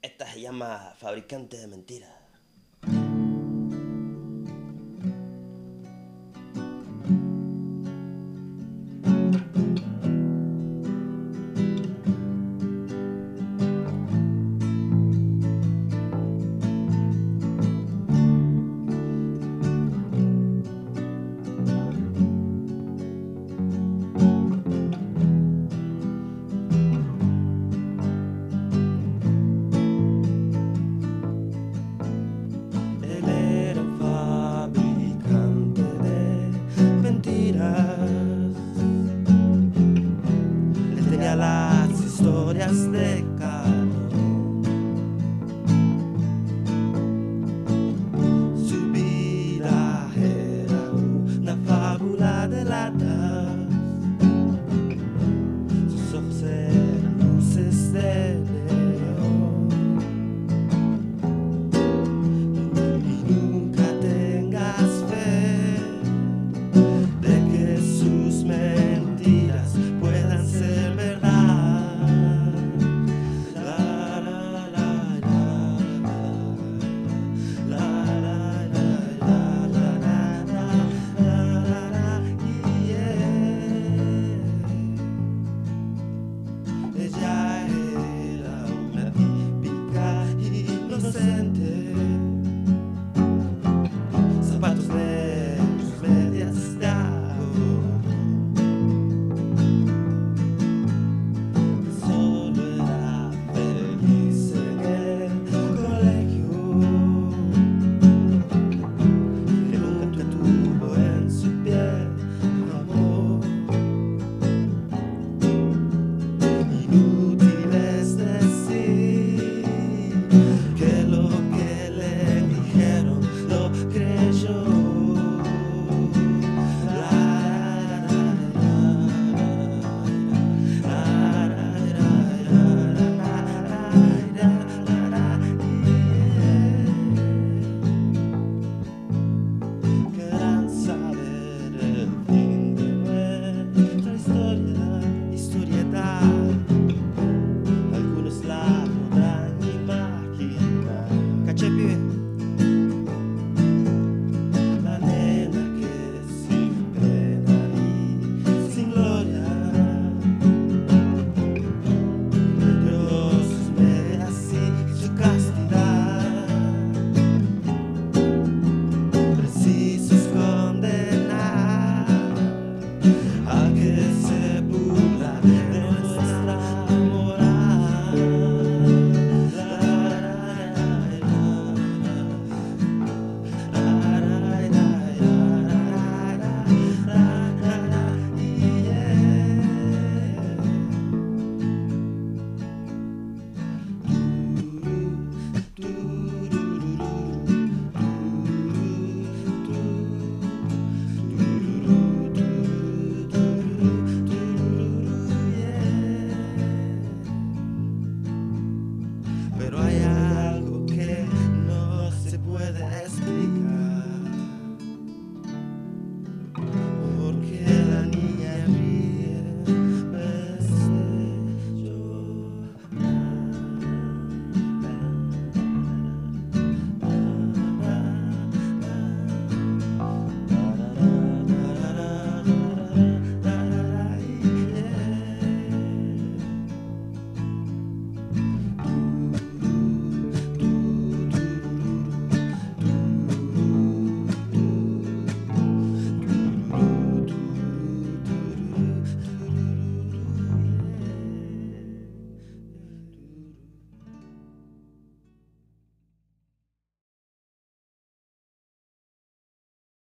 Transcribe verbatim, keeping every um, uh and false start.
Esta se llama Fabricante de Mentiras. Él tenía las historias de Carlos. Su vida era una fábula de latas. Sus ojos eran luces de neón. Y nunca tengas fe de que sus mentiras puedan ser verdad. La, la, la, la, la, la, la, la, la, la, la, la, yeah. Ella era una típica inocente.